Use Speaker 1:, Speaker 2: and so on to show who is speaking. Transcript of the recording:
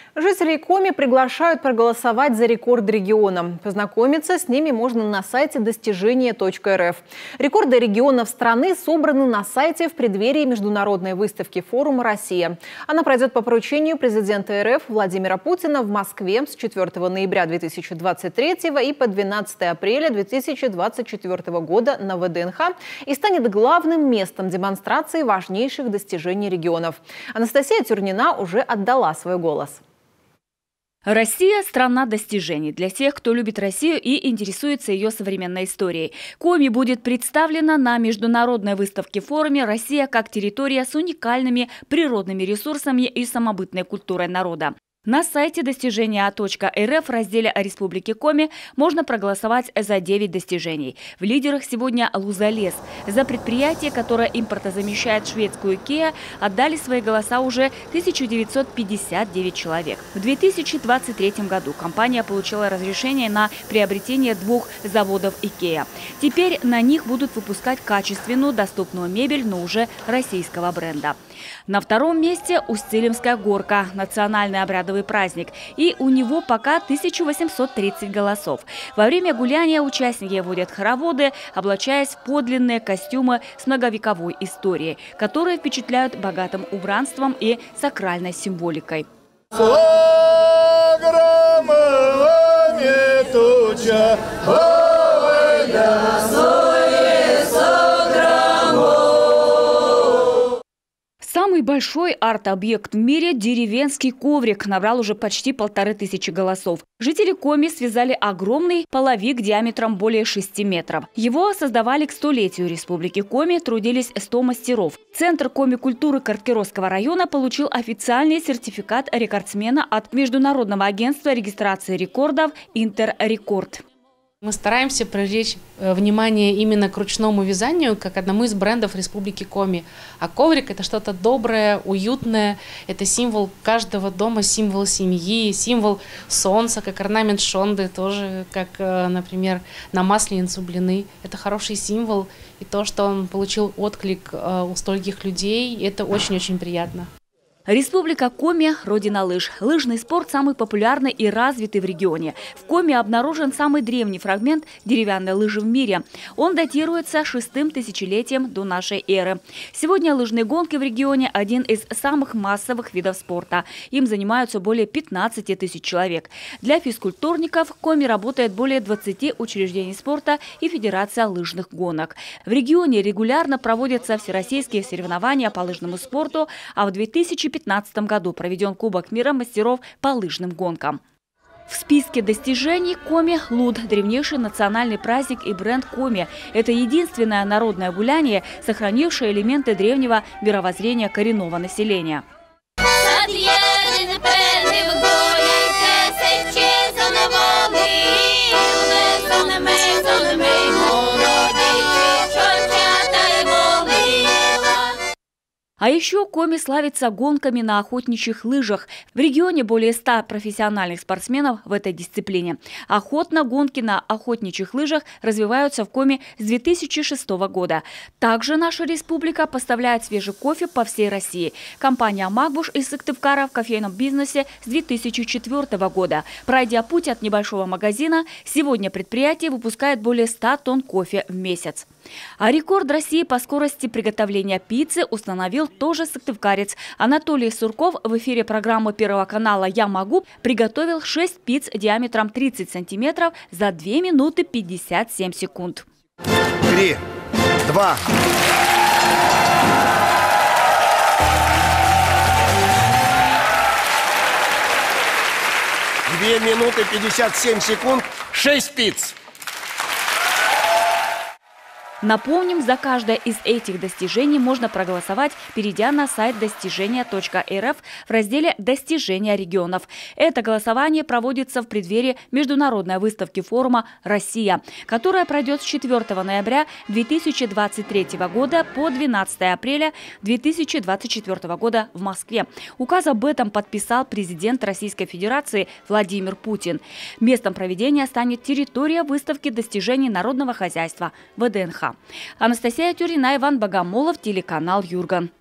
Speaker 1: Жителей Коми приглашают проголосовать за рекорд региона. Познакомиться с ними можно на сайте достижения.рф. Рекорды регионов страны собраны на сайте в преддверии международной выставки форума «Россия». Она пройдет по поручению президента РФ Владимира Путина в Москве с 4 ноября 2023 и по 12 апреля 2024 года на ВДНХ и станет главным местом демонстрации важнейших достижений регионов. Анастасия Тюрнина уже отдала свой голос.
Speaker 2: Россия – страна достижений для тех, кто любит Россию и интересуется ее современной историей. Коми будет представлена на международной выставке-форуме «Россия как территория с уникальными природными ресурсами и самобытной культурой народа». На сайте достижения.рф в разделе о Республике Коми можно проголосовать за 9 достижений. В лидерах сегодня Лузалес. За предприятие, которое импортозамещает шведскую IKEA, отдали свои голоса уже 1959 человек. В 2023 году компания получила разрешение на приобретение 2 заводов IKEA. Теперь на них будут выпускать качественную, доступную мебель, но уже российского бренда. На втором месте Усть-Илимская горка – национальный обрядовый праздник. И у него пока 1830 голосов. Во время гуляния участники водят хороводы, облачаясь в подлинные костюмы с многовековой историей, которые впечатляют богатым убранством и сакральной символикой. Самый большой арт-объект в мире – деревенский коврик набрал уже почти 1500 голосов. Жители Коми связали огромный половик диаметром более 6 метров. Его создавали к 100-летию Республики Коми, трудились 100 мастеров. Центр коми-культуры Карткеросского района получил официальный сертификат рекордсмена от Международного агентства регистрации рекордов «Интеррекорд».
Speaker 3: Мы стараемся привлечь внимание именно к ручному вязанию, как одному из брендов Республики Коми. А коврик – это что-то доброе, уютное, это символ каждого дома, символ семьи, символ солнца, как орнамент шонды, тоже как, например, на Масленицу блины. Это хороший символ, и то, что он получил отклик у стольких людей, это очень-очень приятно.
Speaker 2: Республика Коми – родина лыж. Лыжный спорт самый популярный и развитый в регионе. В Коми обнаружен самый древний фрагмент деревянной лыжи в мире. Он датируется 6-м тысячелетием до нашей эры. Сегодня лыжные гонки в регионе – один из самых массовых видов спорта. Им занимаются более 15 тысяч человек. Для физкультурников в Коми работает более 20 учреждений спорта и федерация лыжных гонок. В регионе регулярно проводятся всероссийские соревнования по лыжному спорту, а в 2015 году проведен Кубок мира мастеров по лыжным гонкам. В списке достижений Коми – Луд, древнейший национальный праздник и бренд Коми. Это единственное народное гуляние, сохранившее элементы древнего мировоззрения коренного населения. А еще Коми славится гонками на охотничьих лыжах. В регионе более 100 профессиональных спортсменов в этой дисциплине. Охотно гонки на охотничьих лыжах развиваются в Коми с 2006 года. Также наша республика поставляет свежий кофе по всей России. Компания «Магбуш» из Сыктывкара в кофейном бизнесе с 2004 года. Пройдя путь от небольшого магазина, сегодня предприятие выпускает более 100 тонн кофе в месяц. А рекорд России по скорости приготовления пиццы установил тоже сыктывкарец. Анатолий Сурков в эфире программы Первого канала «Я могу» приготовил 6 пиц диаметром 30 сантиметров за 2 минуты 57 секунд.
Speaker 4: 3, 2. Две минуты 57 секунд, 6 пиц.
Speaker 2: Напомним, за каждое из этих достижений можно проголосовать, перейдя на сайт достижения.рф в разделе «Достижения регионов». Это голосование проводится в преддверии международной выставки форума «Россия», которая пройдет с 4 ноября 2023 года по 12 апреля 2024 года в Москве. Указ об этом подписал президент Российской Федерации Владимир Путин. Местом проведения станет территория выставки достижений народного хозяйства ВДНХ. Анастасия Тюрнина, Иван Богомолов, телеканал Юрган.